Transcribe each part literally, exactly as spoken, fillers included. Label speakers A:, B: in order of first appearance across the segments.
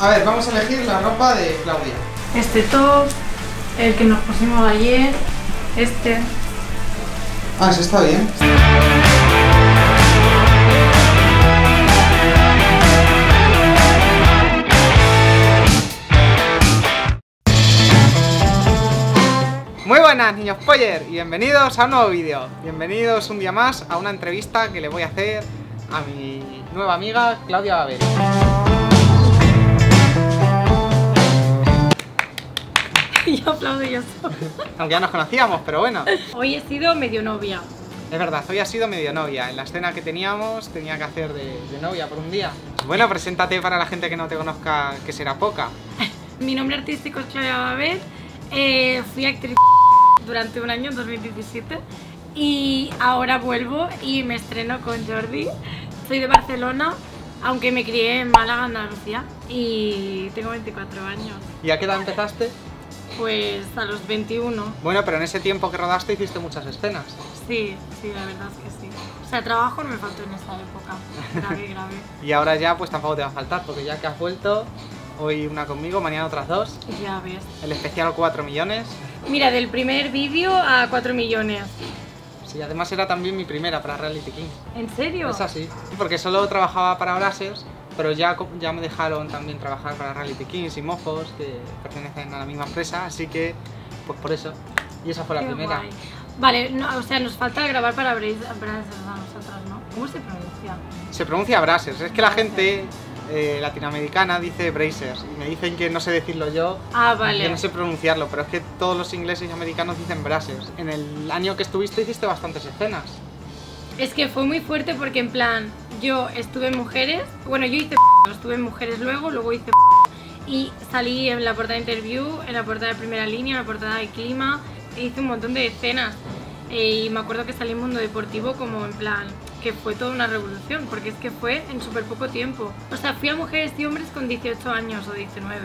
A: A ver, vamos a elegir la ropa de Claudia.
B: Este top, el que nos pusimos ayer, este.
A: Ah, ese está bien. Muy buenas, niños Poller, y bienvenidos a un nuevo vídeo. Bienvenidos un día más a una entrevista que le voy a hacer a mi nueva amiga Claudia Babel.
B: Yo aplaudo yo solo.
A: Aunque ya nos conocíamos, pero bueno.
B: Hoy he sido medio novia.
A: Es verdad, hoy ha sido medio novia. En la escena que teníamos tenía que hacer de, de novia por un día. Bueno, preséntate para la gente que no te conozca, que será poca.
B: Mi nombre artístico es Claudia Babel. Eh, fui actriz durante un año, en dos mil diecisiete. Y ahora vuelvo y me estreno con Jordi. Soy de Barcelona, aunque me crié en Málaga, Andalucía. Y tengo veinticuatro años.
A: ¿Y a qué edad empezaste?
B: Pues a los veintiuno.
A: Bueno, pero en ese tiempo que rodaste hiciste muchas escenas.
B: Sí, sí, la verdad es que sí. O sea, trabajo no me faltó en esa época. Grave, grave.
A: Y ahora ya pues tampoco te va a faltar, porque ya que has vuelto, hoy una conmigo, mañana otras dos.
B: Ya ves.
A: El especial cuatro millones.
B: Mira, del primer vídeo a cuatro millones.
A: Sí, además era también mi primera para Reality Kings.
B: ¿En serio?
A: Es así, porque solo trabajaba para Brazzers, pero ya, ya me dejaron también trabajar para Reality Kings y Mofos, que pertenecen a la misma empresa, así que pues por eso. Y esa fue la
B: Qué
A: primera.
B: guay. Vale, no, o sea, nos falta grabar para Brazzers a nosotros, ¿no? ¿Cómo se pronuncia?
A: Se pronuncia Brazzers, es que la gente eh, latinoamericana dice Brazzers y me dicen que no sé decirlo yo,
B: Ah, vale.
A: que no sé pronunciarlo, pero es que todos los ingleses y americanos dicen Brazzers. En el año que estuviste hiciste bastantes escenas.
B: Es que fue muy fuerte porque en plan, yo estuve en Mujeres, bueno, yo hice estuve en Mujeres luego, luego hice y salí en la portada de Interview, en la portada de Primera Línea, en la portada de Clima, e hice un montón de escenas. E, y me acuerdo que salí en Mundo Deportivo como en plan, que fue toda una revolución, porque es que fue en súper poco tiempo. O sea, fui a Mujeres y Hombres con dieciocho años o diecinueve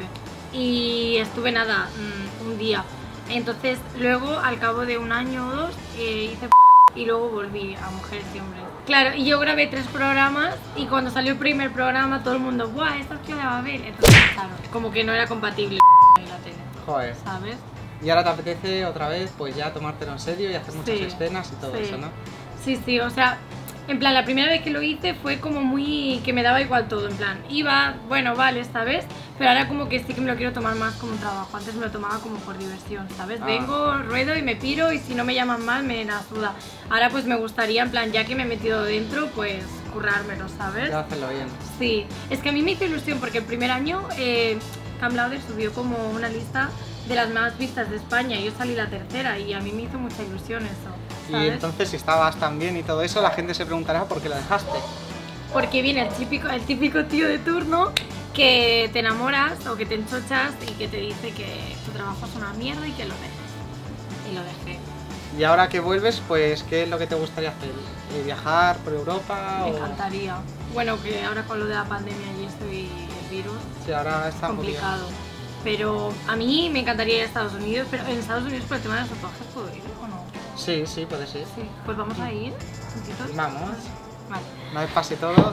B: y estuve nada, un día. Entonces luego, al cabo de un año o dos, eh, hice y luego volví a Mujeres y Hombres. Claro, y yo grabé tres programas y cuando salió el primer programa todo el mundo, ¡buah, esta es Claudia Babel! Entonces, claro, como que no era compatible y la tele.
A: Joder.
B: ¿Sabes?
A: Y ahora te apetece otra vez pues ya tomártelo en serio y hacer muchas
B: Sí,
A: escenas y todo
B: sí.
A: eso, ¿no?
B: Sí, sí, o sea, en plan, la primera vez que lo hice fue como muy... que me daba igual todo, en plan, iba, bueno, vale, ¿sabes? Pero ahora como que sí que me lo quiero tomar más como un trabajo, antes me lo tomaba como por diversión, ¿sabes?
A: Ah.
B: Vengo, ruedo y me piro y si no me llaman mal me la suda. Ahora pues me gustaría, en plan, ya que me he metido dentro, pues currármelo, ¿sabes?
A: Ya hacerlo bien.
B: Sí, es que a mí me hizo ilusión porque el primer año eh, Cam Lauder subió como una lista de las más vistas de España y yo salí la tercera y a mí me hizo mucha ilusión eso, ¿sabes?
A: Y entonces si estabas tan bien y todo eso, la gente se preguntará por qué lo dejaste.
B: Porque viene el típico, el típico tío de turno que te enamoras o que te enchochas y que te dice que tu trabajo es una mierda y que lo dejes. Y lo dejé.
A: Y ahora que vuelves, pues ¿qué es lo que te gustaría hacer? ¿Eh, ¿Viajar por Europa?
B: Me
A: o...?
B: encantaría. Bueno, que ahora con lo de la pandemia y esto y el virus,
A: Sí, ahora está muy bien.
B: complicado. Pero a mí me encantaría ir a Estados Unidos, pero en Estados Unidos por el tema de los tatuajes puedo ir o no.
A: Sí, sí, puede ser.
B: Sí, pues vamos a ir. juntitos.
A: Vamos.
B: Vale.
A: Una vez pase todo.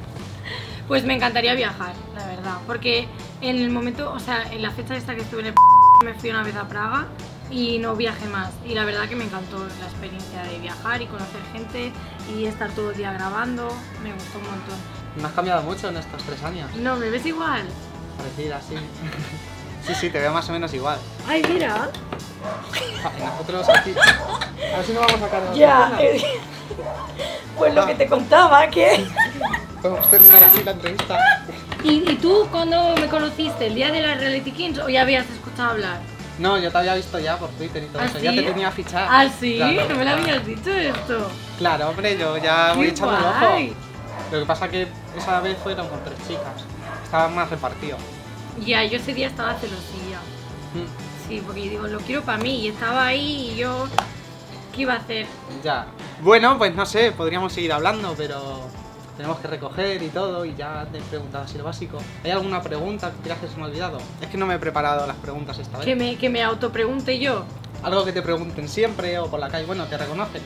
B: Pues me encantaría viajar, la verdad, porque en el momento, o sea, en la fecha esta que estuve en el me fui una vez a Praga y no viajé más. Y la verdad que me encantó la experiencia de viajar y conocer gente y estar todo el día grabando, me gustó un montón.
A: No has cambiado mucho en estos tres años.
B: No, ¿me ves igual?
A: Parecida, sí. Sí, sí, te veo más o menos igual.
B: Ay, mira.
A: Y nosotros aquí... A ver si no vamos a cargar.
B: Ya. Pues lo que te contaba, que...
A: Podemos terminar así la entrevista.
B: ¿Y, ¿Y tú cuándo me conociste? ¿El día de la Reality Kings o ya habías escuchado hablar?
A: No, yo te había visto ya por Twitter y todo
B: ¿Ah,
A: eso.
B: sí?
A: Ya te tenía fichado.
B: ¿Ah, sí?
A: Claro,
B: ¿No me lo
A: claro.
B: habías dicho esto?
A: Claro, hombre, yo ya voy
B: ¡Qué
A: echando el ojo.
B: guay!
A: Lo que pasa que esa vez fueron con tres chicas. Estaban más repartidos.
B: Ya, yo ese día estaba celosilla.
A: Mm,
B: Sí, porque yo digo, lo quiero para mí y estaba ahí y yo... ¿Qué iba a hacer?
A: ya. Bueno, pues no sé, podríamos seguir hablando, pero tenemos que recoger y todo y ya te he preguntado así lo básico. ¿Hay alguna pregunta que creas que se me ha olvidado? Es que no me he preparado las preguntas esta vez.
B: Que me, que me autopregunte yo.
A: Algo que te pregunten siempre o por la calle, bueno, te reconocen.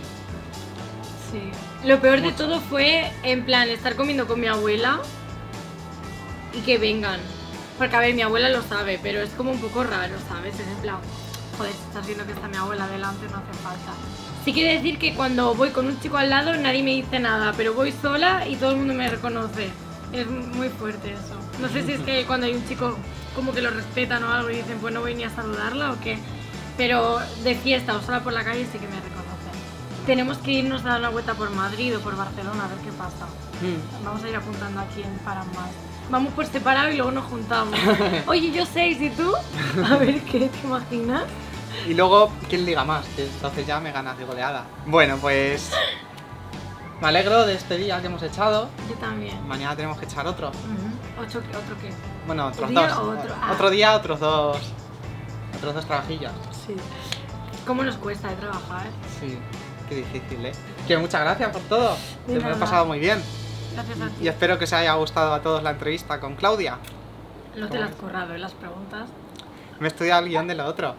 B: Sí. Lo peor de
A: Mucho.
B: todo fue, en plan, estar comiendo con mi abuela y que vengan. Porque a ver, mi abuela lo sabe, pero es como un poco raro, ¿sabes? Es en plan, joder, estás viendo que está mi abuela delante, no hace falta. Sí quiere decir que cuando voy con un chico al lado nadie me dice nada, pero voy sola y todo el mundo me reconoce. Es muy fuerte eso. No sé si es que cuando hay un chico como que lo respetan o algo y dicen pues no voy ni a saludarla o qué, pero de fiesta o sola por la calle sí que me reconocen. Tenemos que irnos a dar una vuelta por Madrid o por Barcelona a ver qué pasa. Mm. Vamos a ir apuntando aquí en Para Más. Vamos por separado y luego nos juntamos. Oye, yo seis y tú, a ver qué te imaginas.
A: Y luego, ¿quién liga más? Que entonces ya me ganas de goleada. Bueno, pues me alegro de este día que hemos echado.
B: Yo también.
A: Mañana tenemos que echar otro.
B: Uh-huh. ¿Otro, ¿Otro qué?
A: Bueno, otros
B: ¿Día
A: dos.
B: o otro? Ah.
A: Otro día, otros dos. Otros dos trabajillos.
B: Sí. ¿Cómo nos cuesta de trabajar?
A: Sí, qué difícil, ¿eh? Que muchas gracias por todo.
B: De
A: que me lo he pasado muy bien.
B: Gracias a ti.
A: Y espero que os haya gustado a todos la entrevista con Claudia.
B: No te las has currado, ¿eh? Las preguntas.
A: Me he estudiado el guión de lo otro.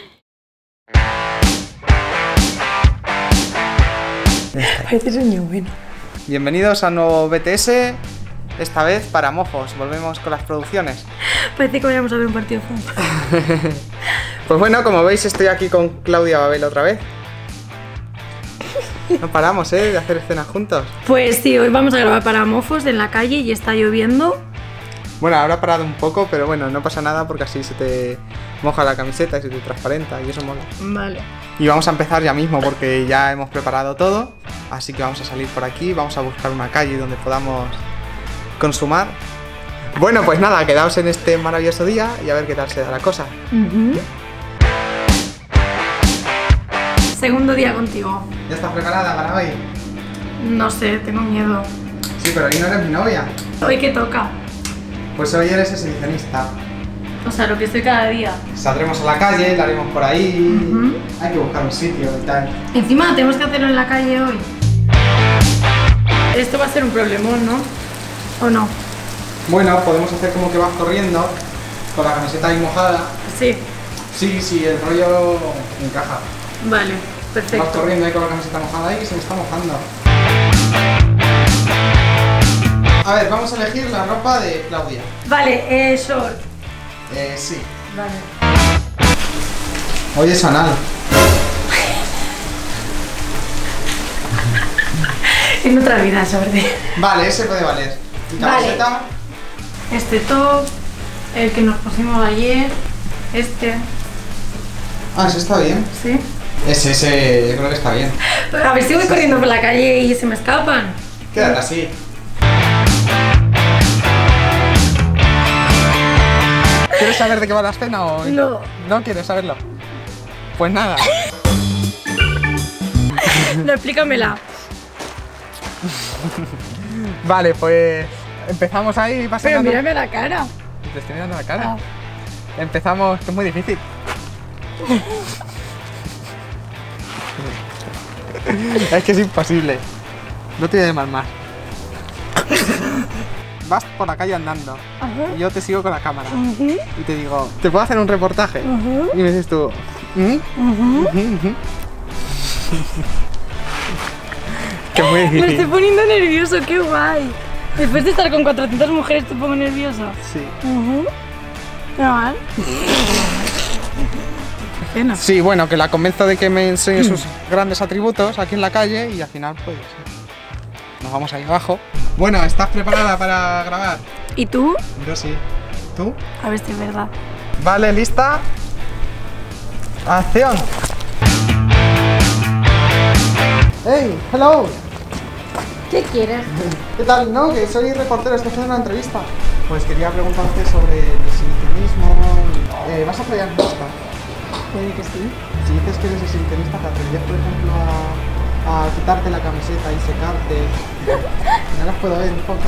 B: Pareces un niño bueno.
A: Bienvenidos a un nuevo B T S, esta vez para mofos. Volvemos con las producciones.
B: Parece que vayamos a ver un partido de fútbol.
A: Pues bueno, como veis estoy aquí con Claudia Babel otra vez. No paramos, ¿eh? De hacer escenas juntos.
B: Pues sí, hoy vamos a grabar para mofos en la calle y está lloviendo.
A: Bueno, habrá parado un poco, pero bueno, no pasa nada porque así se te moja la camiseta y se te transparenta y eso mola.
B: Vale.
A: Y vamos a empezar ya mismo porque ya hemos preparado todo. Así que vamos a salir por aquí, vamos a buscar una calle donde podamos consumar. Bueno, pues nada, quedaos en este maravilloso día y a ver qué tal se da la cosa.
B: Uh-huh. Segundo día contigo.
A: ¿Ya estás preparada para hoy?
B: No sé, tengo miedo.
A: Sí, pero hoy no eres mi novia.
B: ¿Hoy qué toca?
A: Pues hoy eres exhibicionista.
B: O sea, lo que estoy cada día.
A: Saldremos a la calle, la haremos por ahí.
B: Uh-huh.
A: Hay que buscar un sitio y tal.
B: Encima tenemos que hacerlo en la calle hoy. Esto va a ser un problemón, ¿no? ¿O no?
A: Bueno, podemos hacer como que vas corriendo con la camiseta ahí mojada.
B: Sí.
A: Sí, sí, el rollo encaja.
B: Vale, perfecto.
A: Vas corriendo ahí con la camiseta mojada y se me está mojando. A ver, vamos a elegir la ropa de Claudia.
B: Vale, eh, short.
A: Eh, sí.
B: Vale.
A: Oye, es anal.
B: En otra vida, sobre.
A: Vale, ese puede valer. ¿Y camiseta?
B: Vale. Este top, el que nos pusimos ayer, este.
A: Ah, ese está bien.
B: ¿Sí?
A: Ese, ese, yo creo que está bien.
B: A ver si voy corriendo por la calle y se me escapan.
A: Quédate así. ¿Quieres saber de qué va la escena o...?
B: No.
A: ¿No quieres saberlo? Pues nada.
B: No, explícamela.
A: Vale, pues empezamos ahí pasando.
B: Pero mírame la cara.
A: Te estoy mirando la cara.
B: Ah.
A: Empezamos, que es muy difícil. Es que es imposible. No te voy a llamar más. Vas por la calle andando. Uh-huh. Y yo te sigo con la cámara. Uh-huh. Y te digo, ¿te puedo hacer un reportaje? Uh-huh. Y me dices tú, ¿Mm? Uh-huh. Uh-huh. Que muy difícil.
B: Me estoy poniendo nervioso, qué guay. Después de estar con cuatrocientas mujeres te pongo nervioso.
A: Sí.
B: Uh-huh. No mal. Pena.
A: Sí, bueno, que la convenzo de que me enseñe sus grandes atributos aquí en la calle y al final pues nos vamos ahí abajo. Bueno, ¿estás preparada para grabar?
B: ¿Y tú?
A: Yo sí. ¿Tú?
B: A ver si es verdad.
A: Vale, ¿lista? ¡Acción! ¡Hey! ¡Hello!
B: ¿Qué quieres?
A: ¿Qué tal? No, que soy reportero, estoy haciendo una entrevista. Pues quería preguntarte sobre el exhibicionismo. Eh, ¿Vas a pelear música?
B: Puede que sí.
A: Si dices que eres exhibicionista, ¿te atreverías, por ejemplo, a, a quitarte la camiseta y secarte? No las puedo ver un poco.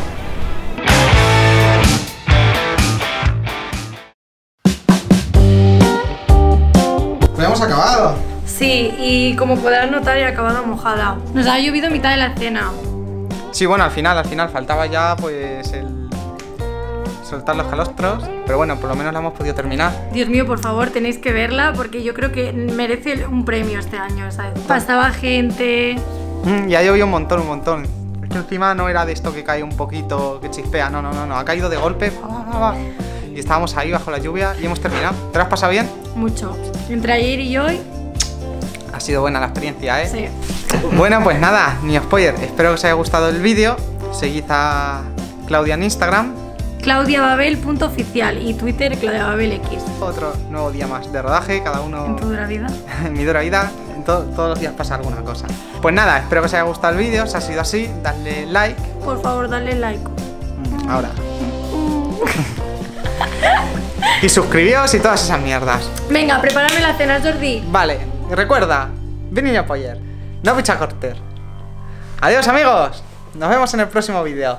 A: Pues hemos acabado.
B: Sí, y como podrás notar he acabado mojada. Nos ha llovido a mitad de la escena.
A: Sí, bueno, al final, al final faltaba ya pues el soltar los calostros, pero bueno, por lo menos la hemos podido terminar.
B: Dios mío, por favor, tenéis que verla porque yo creo que merece un premio este año, ¿sabes? Pasaba gente...
A: Mm, y ha llovido un montón, un montón. Es que encima no era de esto que cae un poquito, que chispea, no, no, no, no, ha caído de golpe y y estábamos ahí bajo la lluvia y hemos terminado. ¿Te lo has pasado bien?
B: Mucho. Entre ayer y hoy.
A: Ha sido buena la experiencia, ¿eh?
B: Sí.
A: Bueno, pues nada, ni spoiler. Espero que os haya gustado el vídeo. Seguid a Claudia en Instagram.
B: claudia babel punto oficial y Twitter Claudia Babel X.
A: Otro nuevo día más de rodaje, cada uno
B: En tu dura vida.
A: en mi dura vida. En to todos los días pasa alguna cosa. Pues nada, espero que os haya gustado el vídeo. Si ha sido así, dadle like.
B: Por favor, dale like.
A: Ahora. Y suscribíos y todas esas mierdas.
B: Venga, prepárame la cena, Jordi.
A: Vale, y recuerda, Vini apoyer, no picha corter. Adiós amigos, nos vemos en el próximo vídeo.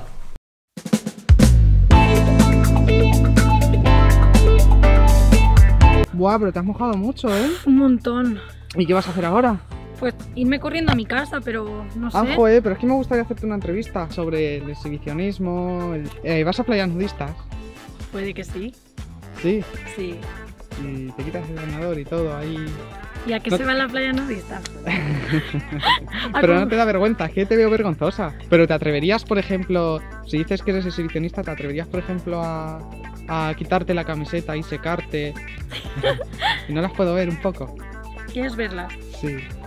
A: Buah, pero te has mojado mucho, ¿eh?
B: Un montón.
A: ¿Y qué vas a hacer ahora?
B: Pues irme corriendo a mi casa, pero no sé.
A: Ah, joder, pero es que me gustaría hacerte una entrevista sobre el exhibicionismo. El... Eh, ¿Vas a playas nudistas?
B: Puede que sí.
A: Sí.
B: Sí.
A: Y te quitas el bañador y todo ahí.
B: ¿Y a qué
A: No-
B: se va en la playa nudista?
A: Pero no te da vergüenza, es que te veo vergonzosa. Pero te atreverías, por ejemplo, si dices que eres exhibicionista, ¿te atreverías, por ejemplo, a, a quitarte la camiseta y secarte? Y no las puedo ver un poco.
B: ¿Quieres verla?
A: Sí.